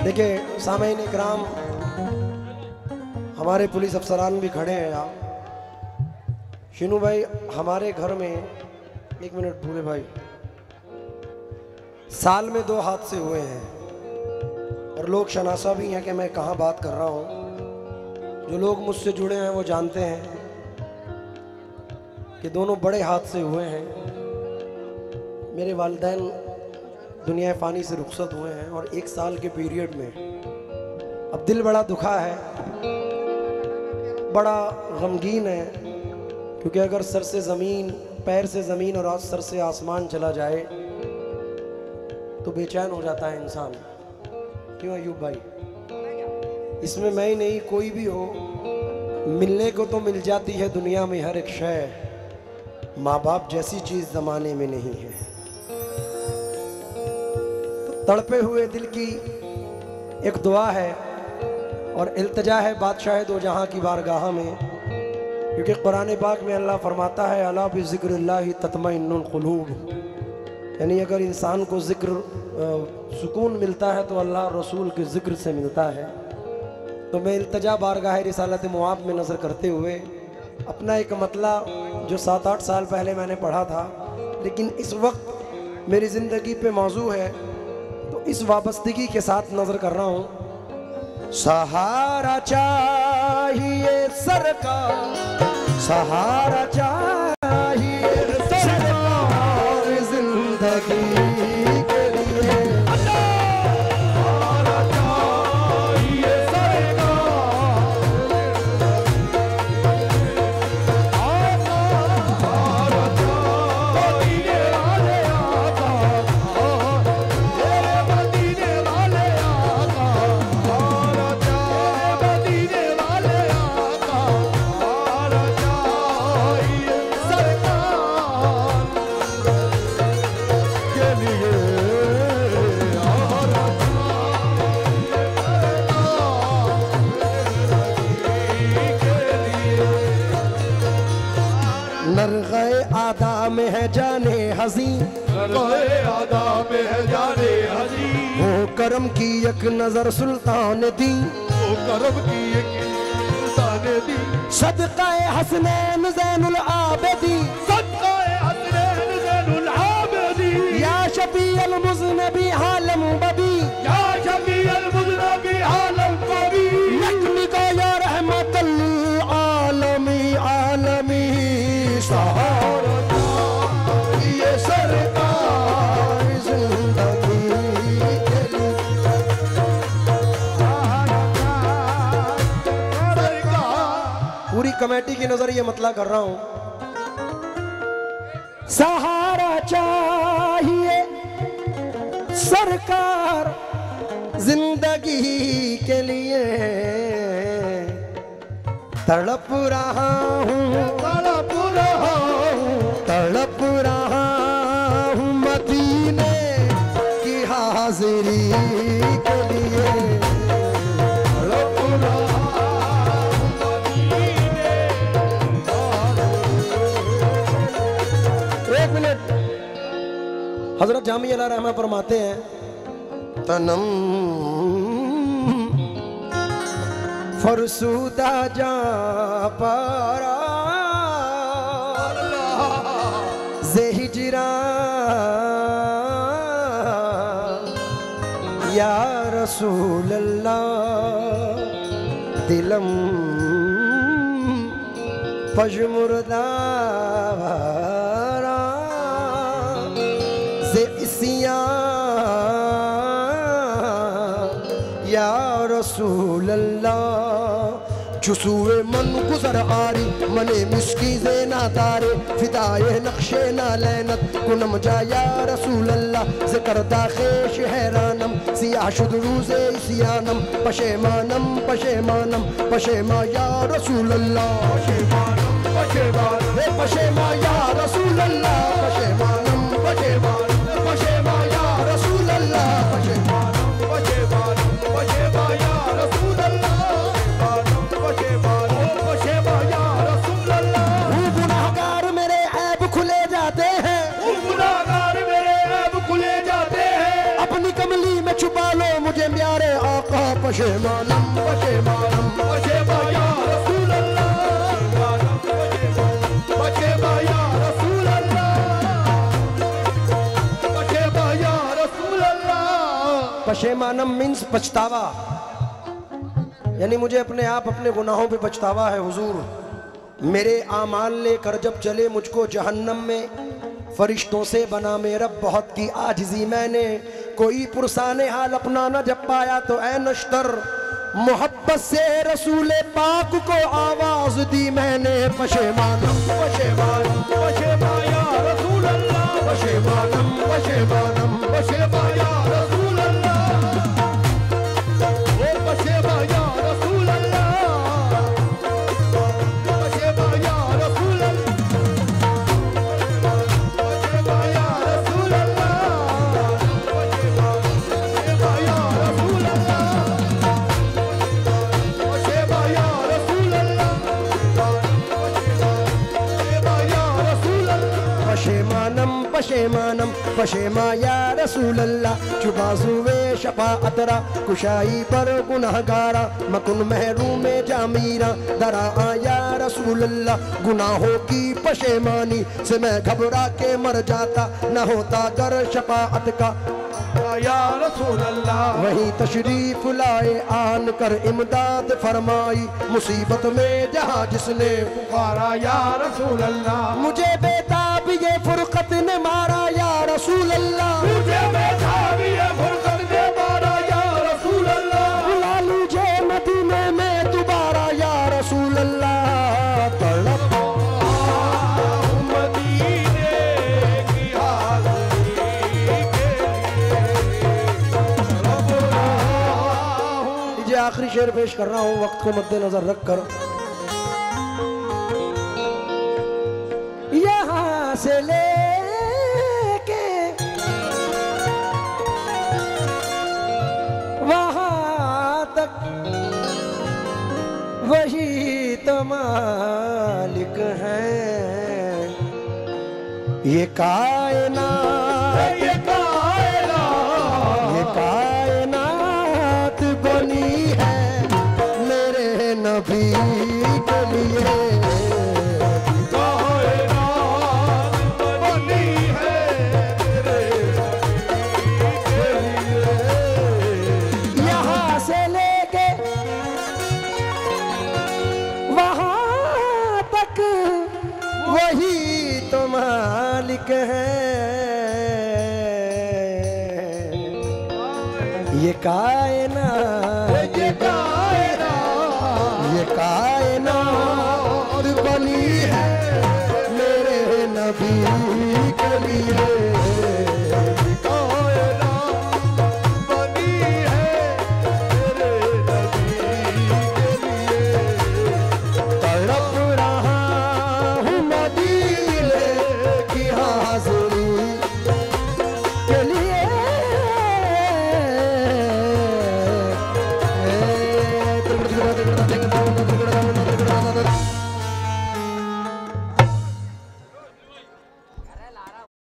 देखिए सामईन इकराम, हमारे पुलिस अफसरान भी खड़े हैं यहाँ। शिनू भाई, हमारे घर में, एक मिनट भूले भाई, साल में 2 हादसे हुए हैं और लोग शनासा भी हैं कि मैं कहाँ बात कर रहा हूँ। जो लोग मुझसे जुड़े हैं वो जानते हैं कि दोनों बड़े हादसे हुए हैं। मेरे वालिदैन दुनिया फ़ानी से रुखसत हुए हैं और 1 साल के पीरियड में अब दिल बड़ा दुखा है, बड़ा गमगीन है, क्योंकि अगर सर से ज़मीन, पैर से ज़मीन और सर से आसमान चला जाए तो बेचैन हो जाता है इंसान। क्यों अयूब भाई? इसमें मैं ही नहीं, कोई भी हो, मिलने को तो मिल जाती है दुनिया में हर एक शय, माँ बाप जैसी चीज़ ज़माने में नहीं है। तड़पे हुए दिल की एक दुआ है और इल्तिजा है बादशाह दो जहां की बारगाह में, क्योंकि कुरान पाक में अल्लाह फरमाता है अला बिज़िक्रिल्लाहि तत्मइन्नुल क़ुलूब, यानी अगर इंसान को ज़िक्र सुकून मिलता है तो अल्लाह रसूल के ज़िक्र से मिलता है। तो मैं इल्तिजा बारगाह रिसालत मुआब में नज़र करते हुए अपना एक मतला जो 7-8 साल पहले मैंने पढ़ा था, लेकिन इस वक्त मेरी ज़िंदगी पे मौजू है, तो इस वाबस्तगी के साथ नजर कर रहा हूं। सहारा चाहिए सरकार, सहारा चाहिए सरकार जिंदगी के लिए, सहारा चाहिए नरग़े आदा में है जाने हज़ी, नरग़े आदा में है जाने हज़ी, वो करम की एक नजर सुल्तान दी, वो करम की एक सुल्तान दी, सदक़ाए हसनैन ज़ैनुल आबिदी, सदक़ाए हसनैन ज़ैनुल आबिदी, या शफ़ीअल मुज़नबी आलम बदी, या शफ़ीअल मुज़नबी आलम बदी, लक्ष्मी का या रहमतल आलमी आलमी, सहारा चाहिए सरकार जिंदगी के लिए, पूरी कमेटी की नजर ये मतला कर रहा हूं। सहारा चाहिए सरकार जिंदगी के लिए, तड़प रहा हूँ, तड़प रहा हूँ, तड़प रहा हूँ मदीने की हाजिरी के लिए, तड़प रहा हूँ मदीने। एक मिनट, हजरत जामी अला रहमा फरमाते हैं, तनम फरसूदा जा पारा जे हिजरा या रसूल अल्लाह, दिलम पजमुर्दा जे इसिया या रसूल अल्लाह, चुसूए मन गुजर आरी मने मिस्की से ना तारे, फिदाए नक्शे ना लैनत कुनम जा या रसूल अल्लाह, जिक्र दाखेश हैरानम सिया शुदरू से सियानम, पशेमानम पशेमानम पशेमा या रसूल अल्लाह, पशेमानम पशेमानम पशेमा या रसूल अल्लाह, पशेमानम पशेमानम पशेमा या रसूल अल्लाह, पशेमानम पशेमानम पशेमा या रसूल अल्लाह, पशेमानम पशेमा या रसूल अल्लाह। गुनाहगार मेरे ऐब खुले जाते हैं, गुनाहगार मेरे ऐब खुले जाते हैं, अपनी कमली में छुपा लो मुझे प्यारे आका पशेमानम पशेमानम पशेमा या रसूल अल्लाह पशेमा या रसूल अल्लाह पशेमा या रसूल अल्लाह। पशेमानम मीन्स पछतावा, यानी मुझे अपने आप अपने गुनाहों पे पछतावा है हुजूर। मेरे आमाल लेकर जब चले मुझको जहन्नम में, फरिश्तों से बना मेरा बहुत की आजिज़ी मैंने, कोई पुरसाने हाल अपना न जब पाया तो ऐ नश्तर मोहब्बत से रसूले पाक को आवाज दी मैंने। पशेमानम पशेमानम पशेमा या रसूल अल्लाह पशेमानम पशेमानम पशेमा या रसूल अल्लाह ओ पशेमा या रसूल अल्लाह पशेमा या रसूल अल्लाह पशेमा या रसूल अल्लाह पशेमा या रसूल अल्लाह पशेमा या रसूल अल्लाह पशेमा या रसूल अल्लाह। पशेमानम पशेमानम पशेमा या रसूल अल्लाह, चुबाजुए शफाअतरा कुशाई पर गुनाहगारा, मकुन महरूम जामीरा दरा आया रसूल अल्लाह। गुनाहों की पशेमानी से मैं घबरा के मर जाता, न होता गर शफाअत का या रसूल अल्लाह। वही तशरीफ लाए आन कर इमदाद फरमाई, मुसीबत में जहाँ जिसने पुकारा या रसूल अल्लाह। मुझे बेताब ये फुरकत ने मारा या रसूल अल्लाह। मुझे बेताब ये फुरकत ने मारा या रसूल अल्लाह। बुला लीजिए मदीने में दोबारा या रसूल अल्लाह। तड़प मदीने की हाज़री के लिए ये आखिरी शेर पेश कर रहा हूँ वक्त को मद्देनजर रखकर। यहाँ से लेके वहाँ तक वही तो मालिक है, ये कायनात ये कायनात बनी है मेरे नबी के लिए। कायनात बनी है तेरे के लिए। यहाँ से लेके वहाँ तक वही तो मालिक है, ये कायनात बनी है मेरे नबी के लिए।